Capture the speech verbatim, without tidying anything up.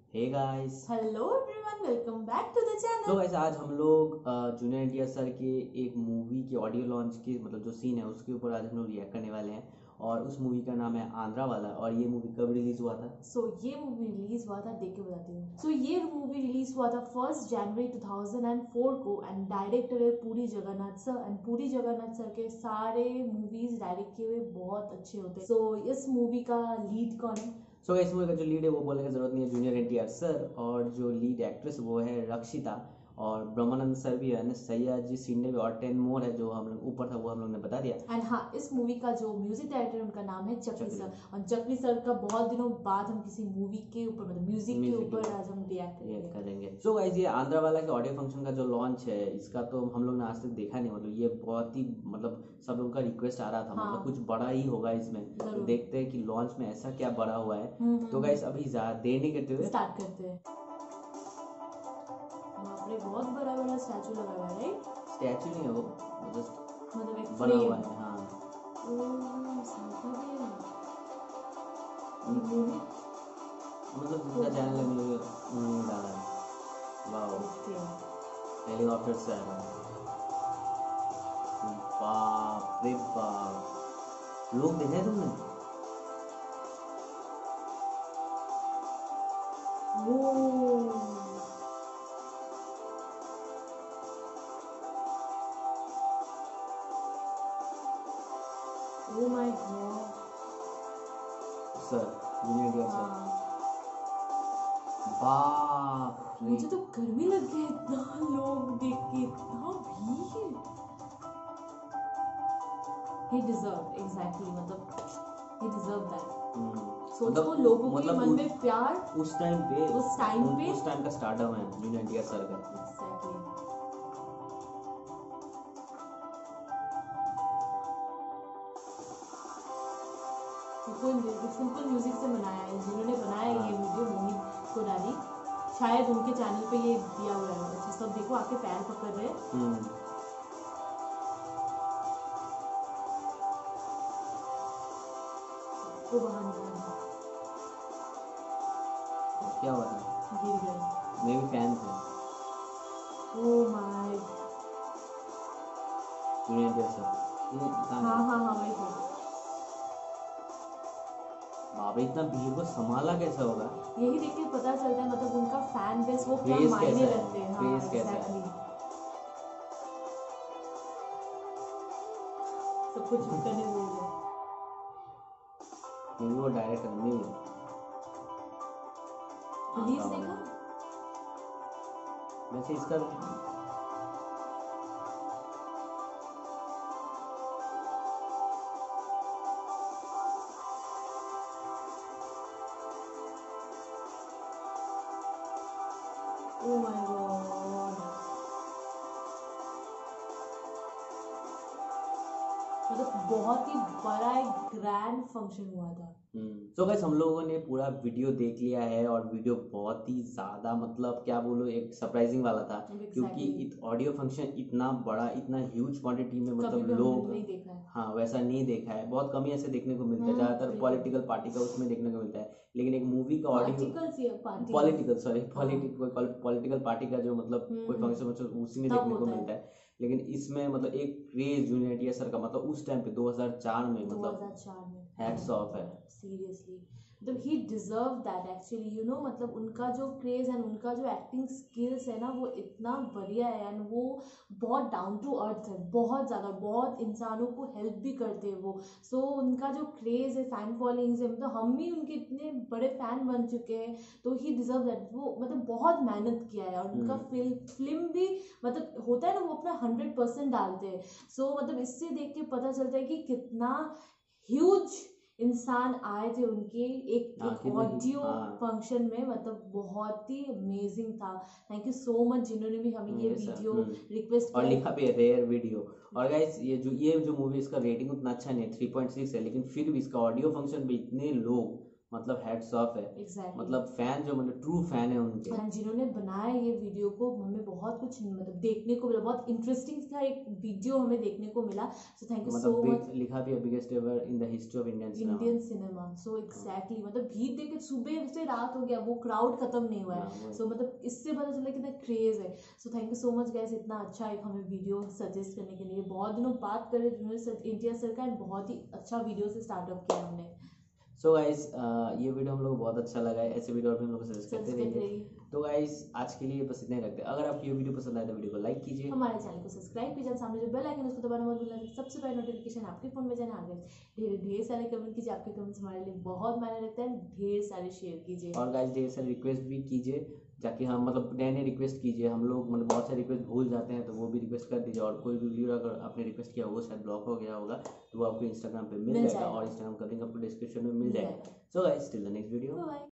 Hey guys. Hello everyone, welcome back to the तो channel. Guys आज हम लोग junior N T R sir के एक मूवी की ऑडियो लॉन्च की मतलब जो सीन है उसके ऊपर आज हम लोग रिएक्ट करने वाले हैं। और उस मूवी का नाम है आंध्रा वाला। और ये मूवी कब रिलीज हुआ था? सो so, ये मूवी रिलीज हुआ था, देख के बताती हूँ। सो so, ये मूवी रिलीज हुआ था फर्स्ट जनवरी टू थाउजेंड फोर को एंड डायरेक्टर है पूरी जगन्नाथ सर। एंड पूरी जगन्नाथ सर के सारे मूवीज डायरेक्ट किए हुए बहुत अच्छे होते हैं। सो so, इस मूवी का लीड कौन है? सो so, इस मूवी का जो लीड है वो बोलने की जरूरत नहीं है, junior N T R sir. और जो लीड एक्ट्रेस वो है रक्षिता। और ब्रह्मानंद सर भी है, सैयद जी सिंडे भी, और टेन मोर है जो हम लोग ऊपर था वो हम लोग ने बता दिया। एंड हाँ, इस मूवी का जो म्यूजिक डायरेक्टर उनका नाम है चक्री चक्री। सर। और चक्री सर का बहुत दिनों बाद हम किसी मूवी के ऊपर मतलब म्यूजिक के ऊपर आज हम रिएक्ट रिएक्ट करेंगे। करेंगे। सो गाइस ये आंध्रा वाला के ऑडियो फंक्शन का जो लॉन्च है इसका तो हम लोग ने आज तक देखा नहीं। मतलब ये बहुत ही मतलब सब लोगों का रिक्वेस्ट आ रहा था। हाँ। मतलब कुछ बड़ा ही होगा इसमें, तो देखते हैं कि लॉन्च में ऐसा क्या बड़ा हुआ है। तो गाइस अभी ज्यादा देर नहीं करते हुए स्टार्ट करते हैं। बाप रे, बहुत बड़ा बड़ा स्टैचू लगा हुआ है, राइट? स्टैचू नहीं है वो, जस्ट मतलब एक बना हुआ फ्रेम। है। हाँ ओह, समझ गए। मतलब जिनका चैनल है उन्होंने डाला है। वाओ, हेलीकॉप्टर से आ रहा है। बाप रे बाप, लोग देखा है तुमने? Oh my God. Sir junior N T R sir. हाँ, बाप रे, मुझे तो गर्मी लग गई इतना लोग देख के, इतना भीड़। He deserved exactly, मतलब he deserved that. सोचो लोगों के मन में प्यार उस टाइम पे उस टाइम पे उस टाइम का स्टार्टअप है junior N T R sir का। Exactly. सिंपल सिंपल म्यूजिक से बनाया है जिन्होंने बनाया ये वीडियो, मोहित कोराली। शायद उनके चैनल पे ये दिया हुआ है। अच्छा, सब देखो आके पैर पकड़ रहे हैं। सबको बाहर निकालना। क्या हुआ था? गिर गए। मैं भी फैन थे oh my. Junior N T R sir. ये हाँ हाँ हाँ, वही तो। बाबा इतना भीड़ को संभाला कैसे होगा? यही देख के पता चलता है मतलब उनका फैन बेस वो क्या क्रेज मायने कैसा है, रखते हैं। हाँ, क्रेज कैसा है। एग्जैक्टली। सब कुछ करने बोल रहे हैं। क्योंकि वो डायरेक्टर नहीं है। रिलीज देखा? वैसे इसका ओह माय गॉड, मतलब बहुत ही बड़ा एक ग्रैंड फंक्शन हुआ था। तो गाइस हम लोगों ने पूरा वीडियो देख लिया है और वीडियो बहुत ही ज्यादा मतलब क्या बोलो एक सरप्राइजिंग वाला था। Exactly. क्योंकि ऑडियो फंक्शन इतना बड़ा इतना ह्यूज क्वांटिटी में मतलब कभी भी लोग हमने नहीं देखा है। हाँ वैसा नहीं देखा है, बहुत कम ही ऐसे देखने को मिलता है। हम्म, ज्यादातर बिल्कुल। पॉलिटिकल पार्टी का उसमें देखने को मिलता है, लेकिन एक मूवी का ऑडियो Articles या party? पॉलिटिकल सॉरी हाँ। पॉलिटिकल पॉलिटिकल पार्टी का जो मतलब हम्म, कोई फंक्शन मतलब उसी में तब देखने को होता है। मिलता है। लेकिन इसमें मतलब एक craze junior N T R sir का मतलब उस टाइम पे दो हज़ार चार में दो मतलब हज़ार चार में हैट्स ऑफ है। सीरियसली, मतलब ही deserve that actually, you know. मतलब उनका जो क्रेज एंड उनका जो एक्टिंग स्किल्स है ना वो इतना बढ़िया है। एंड वो बहुत डाउन टू अर्थ है, बहुत ज़्यादा, बहुत इंसानों को हेल्प भी करते हैं वो। सो so, उनका जो क्रेज है, फैन फॉलोइंग है, मतलब हम भी उनके इतने बड़े फैन बन चुके हैं। तो ही डिजर्व दैट। वो मतलब बहुत मेहनत किया है और उनका फिल्म फिल्म भी मतलब होता है ना, वो अपना हंड्रेड परसेंट डालते हैं। सो so, मतलब इससे देख के पता चलता है कि कितना ह्यूज इंसान आए थे उनके एक ऑडियो फंक्शन में। मतलब बहुत ही अमेजिंग था। थैंक यू सो मच जिन्होंने भी हमें ये वीडियो रिक्वेस्ट और लिखा भी है रेयर वीडियो। और गाइस ये जो ये जो मूवी इसका रेटिंग उतना अच्छा नहीं है, थ्री पॉइंट सिक्स है, लेकिन फिर भी इसका ऑडियो फंक्शन भी इतने लोग मतलब हेड्स ऑफ है। एग्जैक्टली मतलब फैन जो मतलब ट्रू फैन है उनके। एंड जिन्होंने बनाया ये वीडियो को हमें बहुत कुछ मतलब देखने को मिला, बहुत इंटरेस्टिंग सा एक वीडियो हमें देखने को मिला। सो थैंक यू सो मतलब मच। big- लिखा भी है biggest ever in the history of Indian cinema. Indian cinema. So exactly मतलब भीड़ देख के सुबह से रात हो गया, वो क्राउड खत्म नहीं हुआ हाँ, है। वो- सो मतलब इससे पता चला कितना क्रेज है। So thank you so much guys, इतना अच्छा एक हमें वीडियो सजेस्ट करने के लिए। बहुत दिनों बात कर रहे इंडिया सर का, एंड बहुत ही अच्छा वीडियो से स्टार्टअप किया हमने। सो गाइस ये वीडियो हम लोग को बहुत अच्छा लगा है। ऐसे वीडियो और भी हम लोग सजेस्ट करते सब्सक्राइब रहेंगे। करिए। तो गाइस आज के लिए बस इतना ही रखते हैं। अगर आपको ये वीडियो पसंद आए तो वीडियो को लाइक कीजिए, हमारे चैनल को सब्सक्राइब कीजिए, सामने जो बेल आइकन है उसको दबाना मत भूलना, सबसे पहले नोटिफिकेशन आपके फोन में जाना। आगे ढेर ढेर सारे कमेंट कीजिए, आपके कमेंट्स हमारे लिए बहुत मायने रखते हैं। ढेर सारे शेयर कीजिए और गाइस ढेर सारे रिक्वेस्ट भी कीजिए, जाकि हम मतलब नए नए रिक्वेस्ट कीजिए। हम लोग मतलब बहुत सारे रिक्वेस्ट भूल जाते हैं, तो वो भी रिक्वेस्ट कर दीजिए। और कोई भी वीडियो अगर आपने रिक्वेस्ट किया वो शायद ब्लॉक हो गया होगा, तो वो आपको इंस्टाग्राम पे मिल मिल जाएगा, जाएगा। और इंस्टाग्राम का लिंक आपको डिस्क्रिप्शन में मिल मिल जाएगा। जाएगा। So guys till the next video. Bye.